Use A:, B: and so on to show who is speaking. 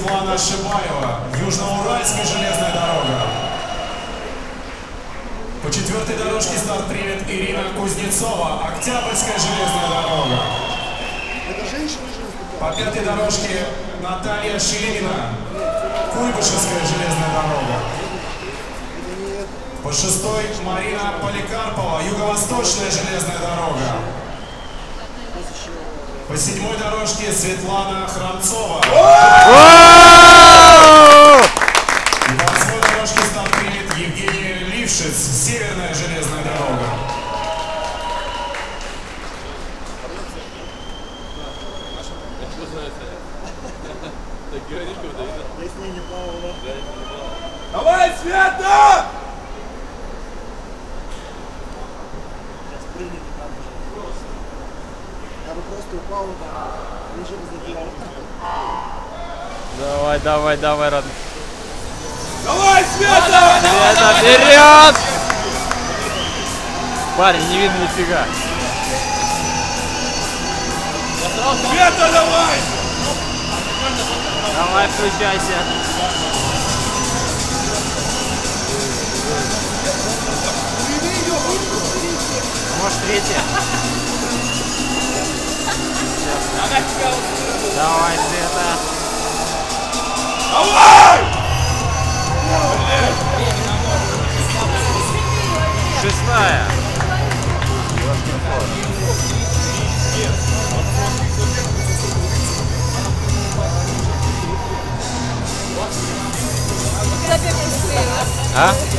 A: Светлана Шибаева, Южноуральская железная дорога. По 4-й дорожке старт примет Ирина Кузнецова, Октябрьская железная дорога. По 5-й дорожке Наталья Шилина, Куйбышевская железная дорога. По 6-й Марина Поликарпова, Юго-Восточная железная дорога. По 7-й дорожке Светлана Храмцова. И по 8-й дорожке старт примет Евгения Лившиц, Северная железная дорога.
B: Давай, Света!
C: Я бы просто упал, ничего бы задирал.
D: Давай, давай, давай, Рад.
B: Давай, Света!
D: Света, вперед! Парень, не видно нифига.
B: Света, давай!
D: Давай, включайся. Может, третья? Давай, Света.
B: Давай!
D: 6-я.
E: Когда бегаешь,
D: А?